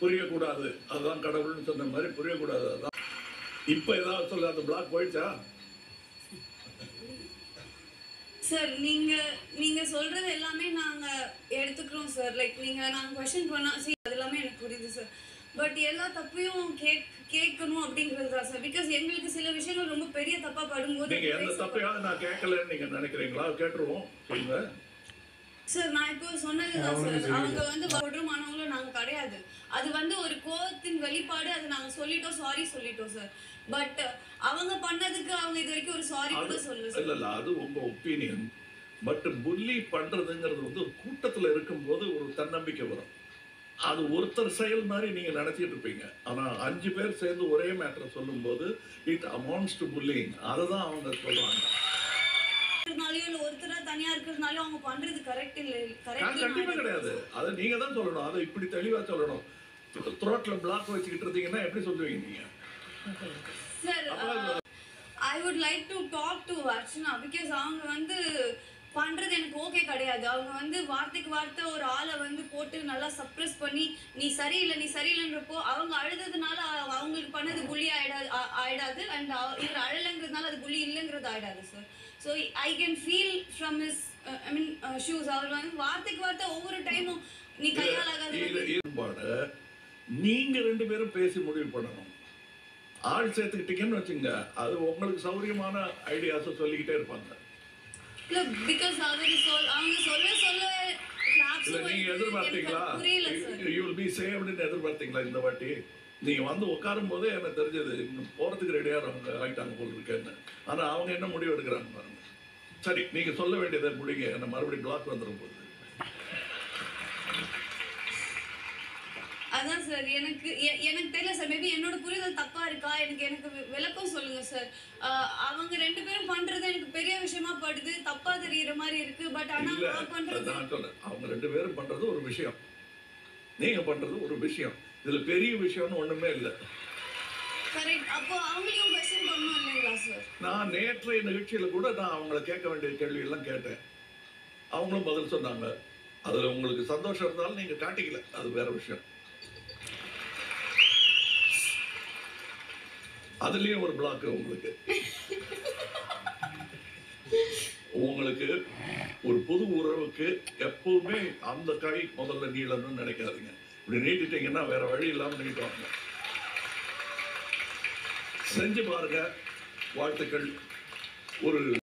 புரியக்கூடாது. அதுதான் கடவுள்னு சொன்ன மாதிரி புரியக்கூடாது. அதான் இப்ப ஏதாவது சொல்ல அந்த பிளாக் போயிடுச்சா? சார் நீங்க சொல்றது எல்லாமே நாங்க எடுத்துக்கிறோம் சார். லைக் நாங்க கொஸ்டின் பண்ணா அது எல்லாமே எனக்கு புரியுது சார். பட் எல்லா தப்பையும் கேட்கணும் அப்படிங்கிறது தான் சார். பிகாஸ் எங்களுக்கு சில விஷயங்கள் ரொம்ப பெரிய தப்பா படும்போது நீங்க எந்த தப்பையாவது நான் கேட்கலன்னு நீங்க நினைக்கிறீங்களா? கேட்டுருவோம் சொல்லுங்க சார். நான் இப்போ சொன்னதுதான் சார். அவங்க வந்து கொடூரமானவங்களும் நாங்க கிடையாது. அது வந்து ஒரு கோவத்தின் வெளிப்பாடு. அது நாங்க சொல்லிட்டோம், சாரி சொல்லிட்டோம் சார். பட் அவங்க பண்ணதுக்கு அவங்க இது வரைக்கும் ஒரு சாரி கூட சொல்லல சார். இல்ல அது உங்க ஒப்பீனியன். பட் புல்லி பண்றதுங்கிறது வந்து ஒரு கூட்டத்துல இருக்கும்போது ஒரு தன்னம்பிக்கை வரும். அது ஒருத்தர் செயல் மாதிரி நீங்க நினைச்சிட்டு இருப்பீங்க. ஆனா 5 பேர் சேர்ந்து ஒரே மேட்டர் சொல்லும் போது இட் அமௌண்ட்ஸ் டு புல்லிங். அதுதான் அவங்க சொல்றாங்க. ஒருத்தரா தனியா இருக்கிறதுனால அவங்க பண்றது கரெக்ட் இல்ல. கண்டிப்பா கிடையாது. அதை நீங்க தான் சொல்லணும். அதை இப்படி தெளிவா சொல்லணும். த்ரோட்ல பிளாக் வச்சுக்கிட்டு இருந்தீங்கன்னா எப்படி சொல்லுவீங்க நீங்க? Sir, I would like to talk to Archana because அவங்க வந்து பண்றது எனக்கு ஓகே கிடையாது. அவங்க வந்து வார்த்தைக்கு வார்த்தை ஒரு ஆளை வந்து போட்டு நல்லா சப்ரஸ் பண்ணி நீ சரியில்லைன்றப்போ அவங்க அழுததுனால அவங்களுக்கு பண்ணது புள்ளி ஆயிடாது. அண்ட் இவர் அழலைங்கிறதுனால அது புள்ளி இல்லைங்கிறது ஆயிடாது sir. So I can feel from his shoes. அவர் வந்து வார்த்தைக்கு வார்த்தை ஒவ்வொரு டைமும் நீ கையாளாகாத. நீங்க 2 பேரும் பேசி முடிவு பண்ணணும். ஆள் சேர்த்துக்கிட்டீங்கன்னு வச்சுங்க, அது உங்களுக்கு சௌரியமான ஐடியாஸை சொல்லிக்கிட்டே இருப்பாங்க. Because அவங்க சொல்ல நீங்க எதிர்பார்த்தீங்களா? You will be saved ன்னு எதிர்பார்த்தீங்களா இந்த வாட்டி? நீங்க வந்து உட்காரும் போதே எனக்கு தெரிஞ்சது போறதுக்கு ரெடியா அவங்க ஆயிட்டாங்க போல இருக்கேன்னு. ஆனா அவங்க என்ன முடிவு எடுக்கிறாங்க பாருங்க. சரி, நீங்க சொல்ல வேண்டியதை முடிங்க. என்ன மறுபடியும் பிளாக் வந்துடும் போது. அதான் சார், எனக்கு தெரியல சார். மேபி என்னோட புரிதல் தப்பா இருக்கா? எனக்கு விளக்கம் சொல்லுங்க சார். அவங்க 2 பேரும் பண்றது எனக்கு பெரிய விஷயமா படுது, தப்பா தெரியுற மாதிரி இருக்கு. பட் ஆனா நான் பண்றது அவங்க 2 பேரும் பண்றது ஒரு விஷயம், நீங்க பண்றது ஒரு விஷயம். இதுல பெரிய விஷயம்னு ஒண்ணுமே இல்ல. கரெக்ட். அப்போ அவங்களையும் क्वेश्चन பண்ணனும் இல்லையா சார்? நான் நேற்றைய நிகழ்ச்சியில கூட நான் அவங்களை கேட்க வேண்டிய கேள்வி எல்லாம் கேட்டேன். அவங்களும் பதில் சொன்னாங்க. அதுல உங்களுக்கு சந்தோஷம் இருந்தாலும் நீங்க காட்டிக்கல, அது வேற விஷயம். அதுலயும் ஒரு பிளாக் உங்களுக்கு ஒரு புது உறவுக்கு எப்பவுமே அந்த கை முதல்ல நீளம்னு நினைக்காதீங்க. இப்படி நீட்டிட்டீங்கன்னா வேற வழி இல்லாம நீட்டுவாங்க. செஞ்சு பாருங்க. வாழ்த்துக்கள். ஒரு